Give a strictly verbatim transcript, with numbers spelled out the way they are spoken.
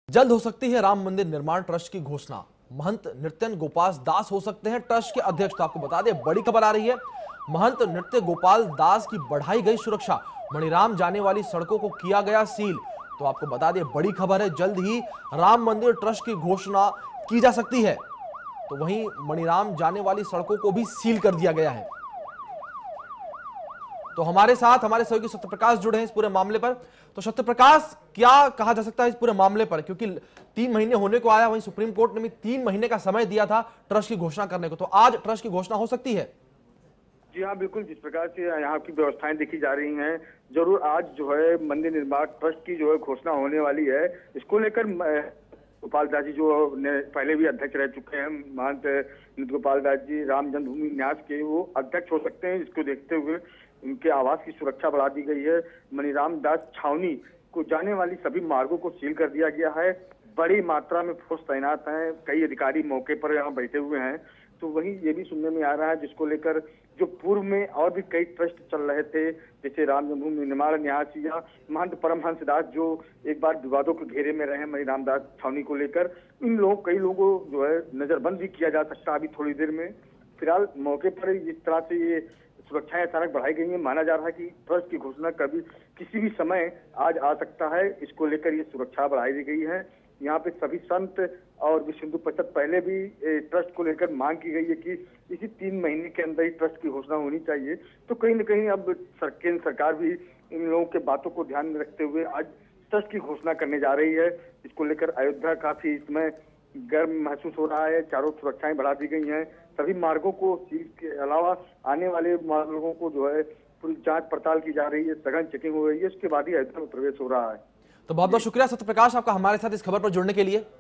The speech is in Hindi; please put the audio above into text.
जल्द हो सकती है राम मंदिर निर्माण ट्रस्ट की घोषणा। महंत नृत्य गोपाल दास हो सकते हैं ट्रस्ट के अध्यक्ष। तो आपको बता दें, बड़ी खबर आ रही है। महंत नृत्य गोपाल दास की बढ़ाई गई सुरक्षा। मणिराम जाने वाली सड़कों को किया गया सील। तो आपको बता दें, बड़ी खबर है, जल्द ही राम मंदिर ट्रस्ट की घोषणा की जा सकती है। तो वहीं मणिराम जाने वाली सड़कों को भी सील कर दिया गया है। तो हमारे साथ हमारे सहयोगी सत्यप्रकाश जुड़े हैं इस पूरे मामले पर। तो सत्यप्रकाश, क्या कहा जा सकता है इस पूरे मामले पर, क्योंकि तीन महीने होने को आया, वहीं सुप्रीम कोर्ट ने भी तीन महीने का समय दिया था ट्रस्ट की घोषणा करने को। तो आज ट्रस्ट की घोषणा हो सकती है? जी हाँ, बिल्कुल। जिस प्रकार से यहाँ की व्यवस्थाएं देखी जा रही हैं, जरूर आज जो है मंदिर निर्माण ट्रस्ट की जो है घोषणा होने वाली है। इसको लेकर गोपाल दास जी जो पहले भी अध्यक्ष रह चुके हैं, महंत नृत्य गोपाल दास जी राम जन्मभूमि न्यास के, वो अध्यक्ष हो सकते हैं। इसको देखते हुए उनके आवास की सुरक्षा बढ़ा दी गई है। मणिराम दास छावनी को जाने वाली सभी मार्गों को सील कर दिया गया है। बड़ी मात्रा में फोर्स तैनात है, कई अधिकारी मौके पर यहाँ बैठे हुए हैं। तो वहीं ये भी सुनने में आ रहा है, जिसको लेकर जो पूर्व में और भी कई ट्रस्ट चल रहे थे, जैसे राम जन्मभूमि निर्माण न्यास या महंत परमहंस दास, जो एक बार विवादों के घेरे में रहे मणिराम दास छावनी को लेकर, इन लोगों कई लोगों को जो है नजरबंद भी किया जा सकता है अभी थोड़ी देर में। फिलहाल मौके पर जिस तरह से ये सुरक्षाएं अचानक बढ़ाई गई है, माना जा रहा है कि ट्रस्ट की घोषणा कभी किसी भी समय आज आ सकता है। इसको लेकर ये सुरक्षा बढ़ाई दी गई है। यहाँ पे सभी संत और विश्व हिंदू परिषद पहले भी ट्रस्ट को लेकर मांग की गई है कि इसी तीन महीने के अंदर ही ट्रस्ट की घोषणा होनी चाहिए। तो कहीं न कहीं अब केंद्र सरकार भी इन लोगों के बातों को ध्यान में रखते हुए आज ट्रस्ट की घोषणा करने जा रही है। इसको लेकर अयोध्या काफी इसमें गर्म महसूस हो रहा है। चारों सुरक्षाएं बढ़ा दी गई हैं। सभी मार्गों को सील के अलावा आने वाले मार्गों को जो है पूरी जांच पड़ताल की जा रही है, सघन चेकिंग हो रही है। उसके बाद ही अयोध्या में प्रवेश हो रहा है। तो बहुत बहुत शुक्रिया सत्यप्रकाश आपका हमारे साथ इस खबर पर जुड़ने के लिए।